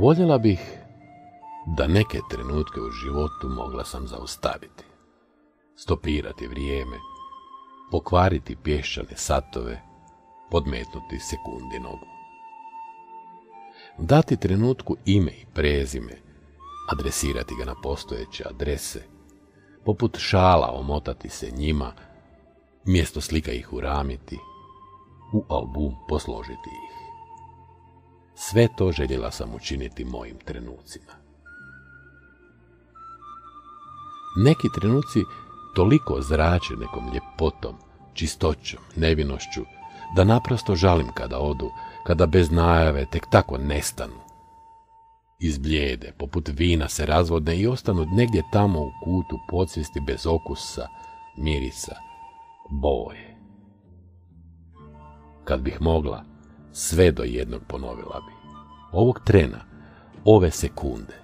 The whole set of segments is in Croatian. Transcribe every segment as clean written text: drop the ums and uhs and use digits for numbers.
Voljela bih da neke trenutke u životu mogla sam zaustaviti, stopirati vrijeme, pokvariti pješčane satove, podmetnuti sekundi nogu. Dati trenutku ime i prezime, adresirati ga na postojeće adrese, poput šala omotati se njima, mjesto slika ih uramiti, u album posložiti ih. Sve to željela sam učiniti mojim trenucima. Neki trenuci toliko zrače nekom ljepotom, čistoćom, nevinošću, da naprosto žalim kada odu, kada bez najave tek tako nestanu. Izblijede, poput vina se razvodne i ostanu negdje tamo u kutu podsvijesti bez okusa, mirisa, boje. Kad bih mogla, sve do jednog ponovila bi. Ovog trena, ove sekunde.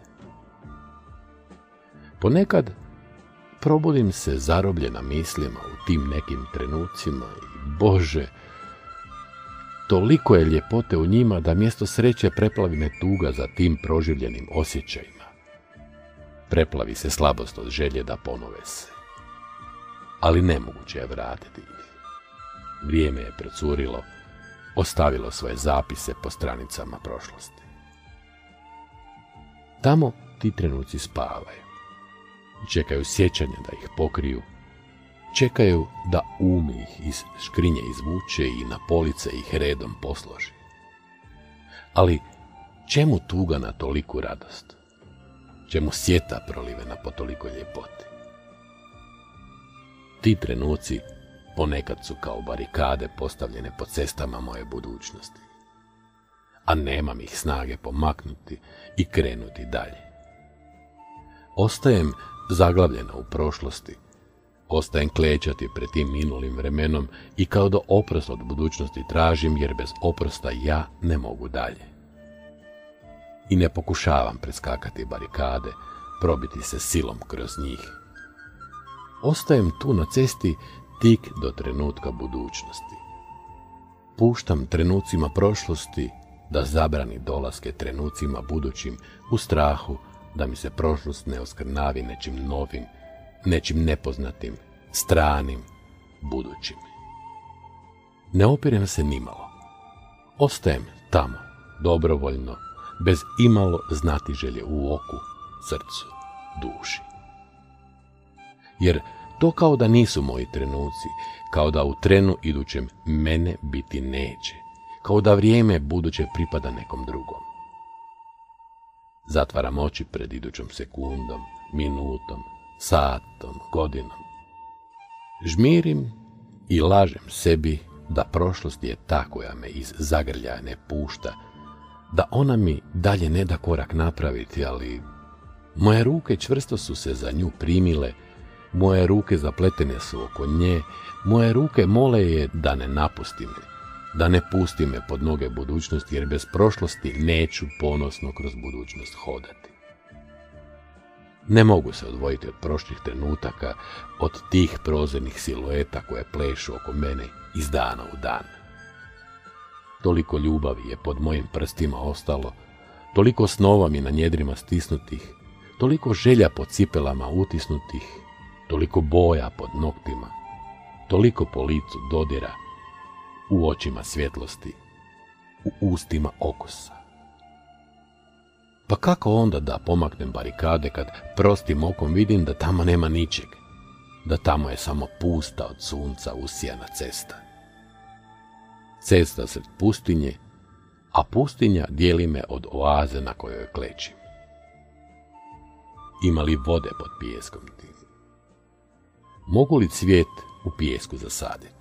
Ponekad probudim se zarobljena mislima u tim nekim trenucima i Bože, toliko je ljepote u njima da mjesto sreće preplavi me tuga za tim proživljenim osjećajima. Preplavi se slabost od želje da ponove se. Ali nemoguće je vratiti ih. Vrijeme je procurilo, ostavilo svoje zapise po stranicama prošlosti. Tamo ti trenuci spavaju. Čekaju sjećanja da ih pokriju. Čekaju da um ih iz škrinje izvuče i na police ih redom posloži. Ali čemu tuga na toliku radost? Čemu sjeta prolivena po toliko ljepote? Ti trenuci ponekad su kao barikade postavljene po cestama moje budućnosti, a nemam ih snage pomaknuti i krenuti dalje. Ostajem zaglavljena u prošlosti, ostajem klečati pred tim minulim vremenom i kao da oprost od budućnosti tražim, jer bez oprosta ja ne mogu dalje. I ne pokušavam preskakati barikade, probiti se silom kroz njih. Ostajem tu na cesti tik do trenutka budućnosti. Puštam trenucima prošlosti da zabrani dolaske trenucima budućim u strahu da mi se prošlost ne oskrnavi nečim novim, nečim nepoznatim, stranim, budućim. Ne opirem se nimalo. Ostajem tamo, dobrovoljno, bez imalo znatiželje u oku, srcu, duši. Jer to kao da nisu moji trenuci, kao da u trenu idućem mene biti neće, kao da vrijeme buduće pripada nekom drugom. Zatvaram oči pred idućom sekundom, minutom, satom, godinom. Žmirim i lažem sebi da prošlost je ta koja me iz zagrljaja ne pušta, da ona mi dalje ne da korak napraviti, ali moje ruke čvrsto su se za nju primile, moje ruke zapletene su oko nje, moje ruke mole je da ne napusti me, da ne pusti me pod noge budućnosti, jer bez prošlosti neću ponosno kroz budućnost hodati. Ne mogu se odvojiti od prošlih trenutaka, od tih prozirnih silueta koje plešu oko mene iz dana u dan. Toliko ljubavi je pod mojim prstima ostalo, toliko snova mi na njedrima stisnutih, toliko želja pod cipelama utisnutih, toliko boja pod noktima, toliko po licu dodira, u očima svjetlosti, u ustima okusa. Pa kako onda da pomaknem barikade kad prostim okom vidim da tamo nema ničeg, da tamo je samo pusta od sunca usijana cesta. Cesta sred pustinje, a pustinja dijeli me od oaze na kojoj klečim. Ima li vode pod pijeskom tim? Mogu li cvijet u pijesku zasaditi?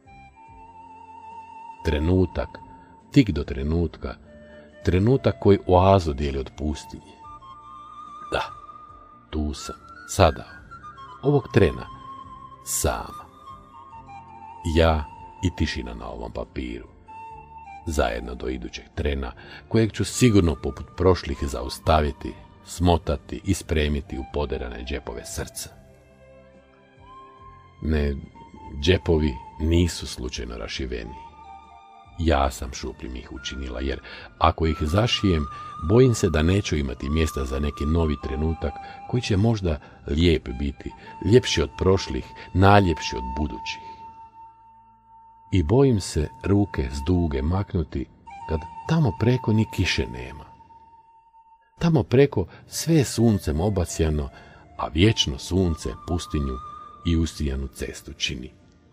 Trenutak, tik do trenutka, trenutak koji oazu dijeli od pustinje. Da, tu sam, sada, ovog trena, sama. Ja i tišina na ovom papiru, zajedno do idućeg trena, kojeg ću sigurno poput prošlih zaustaviti, smotati i spremiti u poderane džepove srca. Ne, džepovi nisu slučajno rašiveni. Ja sam šupljim ih učinila, jer ako ih zašijem, bojim se da neću imati mjesta za neki novi trenutak koji će možda lijep biti, ljepši od prošlih, najljepši od budućih. I bojim se ruke s duge maknuti kad tamo preko ni kiše nema. Tamo preko sve je suncem obasjano, a vječno sunce pustinju i usijanu cestu čini.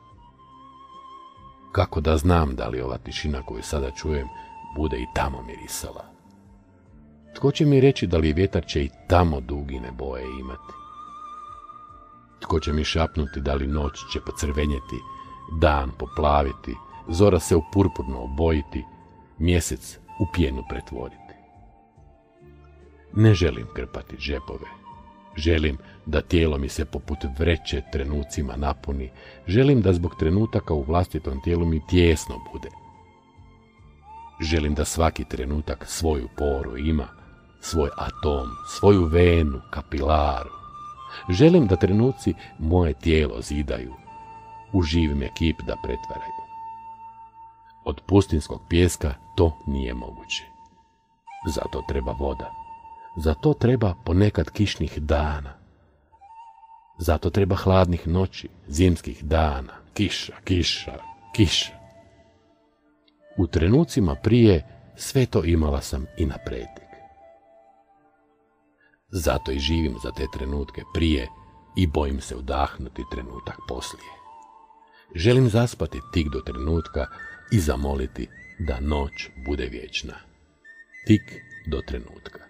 Kako da znam da li ova tišina koju sada čujem bude i tamo mirisala? Tko će mi reći da li vjetar će i tamo dugine boje imati? Tko će mi šapnuti da li noć će pocrvenjeti, dan poplaviti, zora se u purpurno obojiti, mjesec u pjenu pretvoriti? Ne želim krpati džepove. Želim da tijelo mi se poput vreće trenucima napuni. Želim da zbog trenutaka u vlastitom tijelu mi tijesno bude. Želim da svaki trenutak svoju poru ima, svoj atom, svoju venu, kapilaru. Želim da trenuci moje tijelo zidaju, u živ me kip da pretvaraju. Od pustinskog pijeska to nije moguće. Zato treba voda. Zato treba ponekad kišnih dana. Zato treba hladnih noći, zimskih dana, kiša, kiša, kiša. U trenucima prije sve to imala sam i na pretek. Zato i živim za te trenutke prije i bojim se udahnuti trenutak poslije. Želim zaspati tik do trenutka i zamoliti da noć bude vječna. Tik do trenutka.